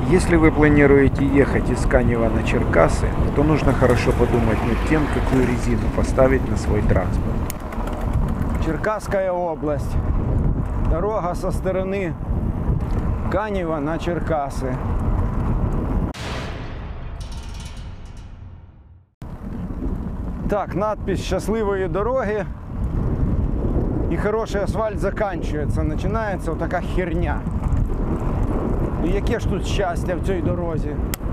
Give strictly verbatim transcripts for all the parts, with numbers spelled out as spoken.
Если вы планируете ехать из Канева на Черкассы, то нужно хорошо подумать над тем, какую резину поставить на свой транспорт. Черкасская область. Дорога со стороны Канева на Черкассы. Так, надпись «Щасливої дороги». И хороший асфальт заканчивается. Начинается вот такая херня. І яке ж тут щастя в цій дорозі?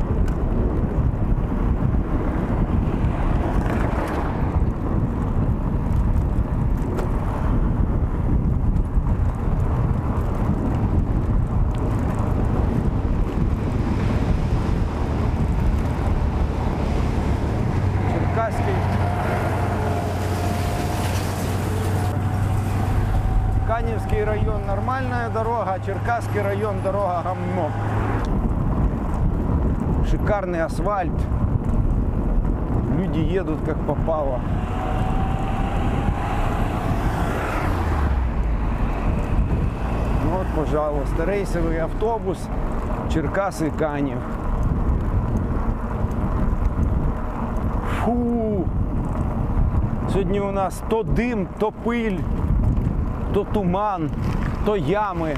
Черкаський. Каневский район нормальная дорога, Черкасский район дорога гамно. Шикарный асфальт. Люди едут как попало. Ну вот, пожалуйста, рейсовый автобус Черкассы Канев. Фу! Сегодня у нас то дым, то пыль, то туман, то ямы.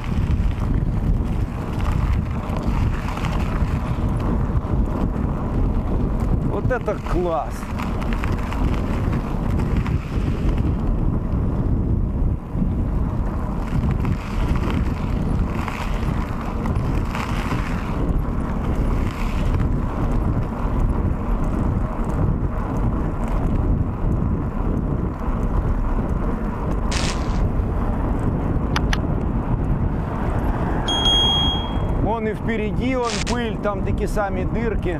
Вот это класс! Вон и впереди, вон пыль, там такие сами дырки.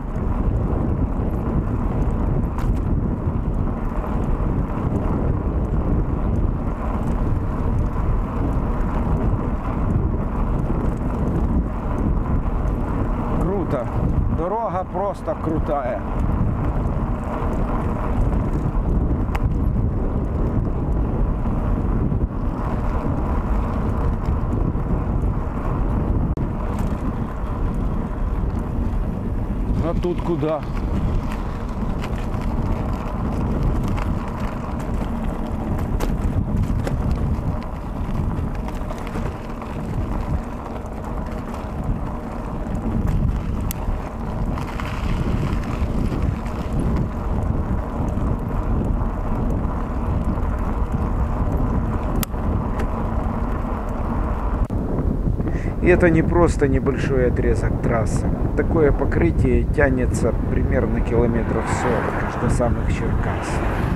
Круто. Дорога просто крутая. А тут куда? И это не просто небольшой отрезок трассы. Такое покрытие тянется примерно километров сорок аж до самых Черкас.